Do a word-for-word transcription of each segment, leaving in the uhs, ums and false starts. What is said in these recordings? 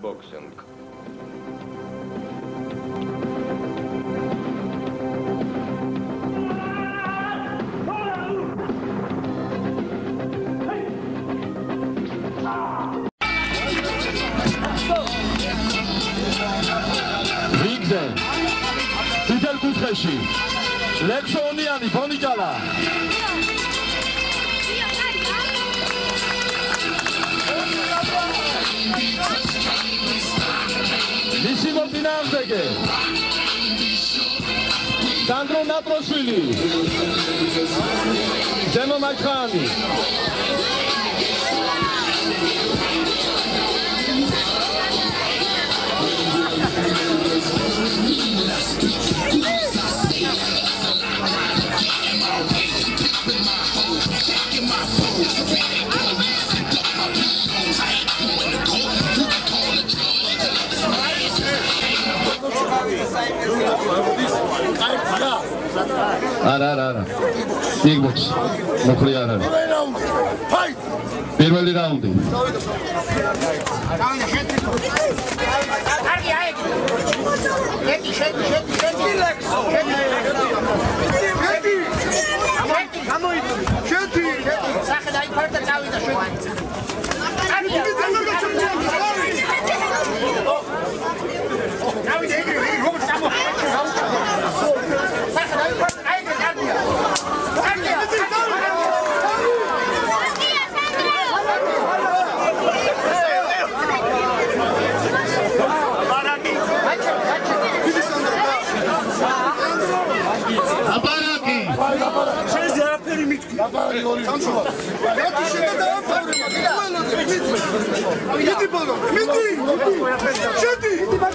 boxing. Ringde, Titel Kutreshi, Lekshoniani, Bonikala. Nisimo Dinamzege, Sandro Naproshvili, Zeno Makhani. Არა, არა, არა. Big box. მოხრი არ არის. პირველი რაუნდი. Fight. პირველი რაუნდი. კარგი აიგი. ერთი შედი, შედი, შედი. რილექსო. შედი. შედი. გამოიდი. შედი. სახე დაიფარდა წავიდა შედი. კარგი. დავით ეგრე როგორ წამოხდა? სახე დაიფარდა აიგი კარგია. კარგია. Შეიძლება არაფერი მითქი. სამშობლო. ერთი შედა დაამთავრე. მიდი ბოლო. მიდი. შედი.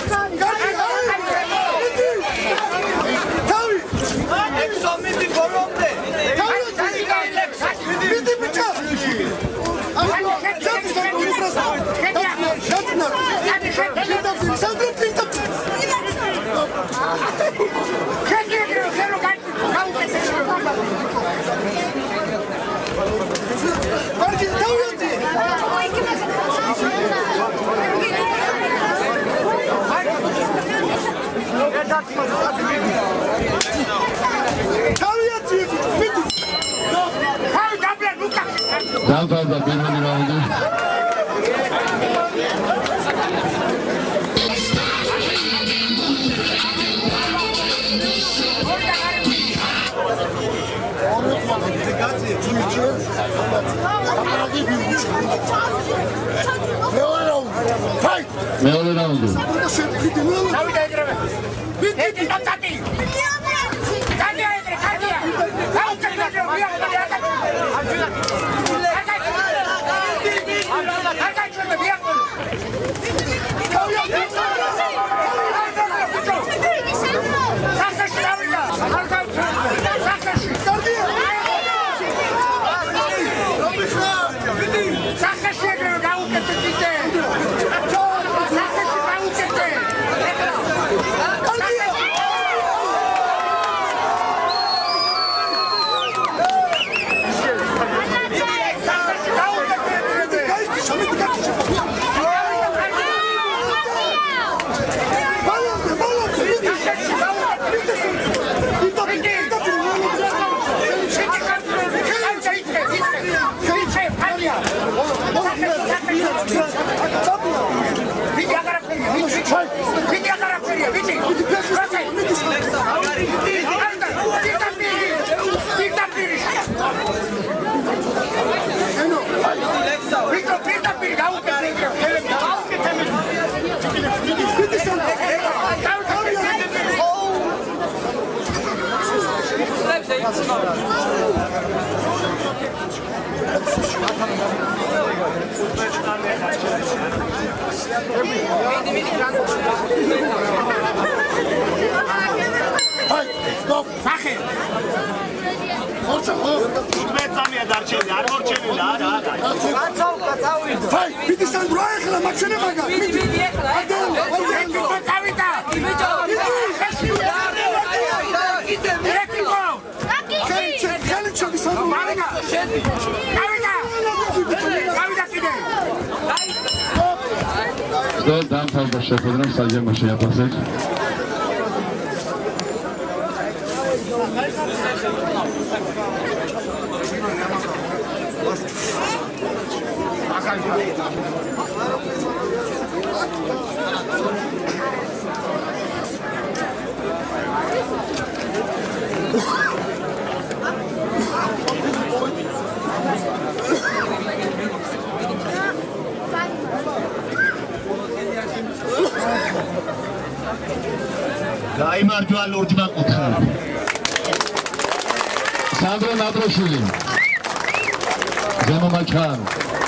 მიდი. თავი. ექსო მიდი ბოლომდე. თავი. მიდი ბიჭა. შედი სამი პროსა. შედი. შედი. სანდრო პინტა. შედი ეგრე ხერო გაი. Margin, თავიანთი. თავიანთი. მიდი. ხარ დაბლა ლუკა. დავთავრდა პირველი რაუნდი. მეორე რაუნდი. დავით ეგრევე. მიდი დაწატი. ძალიან ეგრე კარგია. გაუჭირდა მიახდა. აკაჩერდა მიახდა. Hai, stop! Sache! Forța, mă! უთმეტსამია დარჩენილი, არ მორჩენილა, არა, არა. კაცავ, კაცავიდა. Hai, მიდი სანდრო, ახლა მაჩვენე მაგა. მიდი, მიდი, ახლა. ადელ, ადელ, კაცავიდა. ბიჭო, კიდე, მეკიკო. ხელი, ხელი ჩადი სანდრო. მამიკა, შედი. გავიდა. გავიდა კიდე. Do damtal başı yapalım, sadece başı yapasın. Gaimar Jual Urjman Utkhar. Sandro Nadroshvili. Zemo Makan.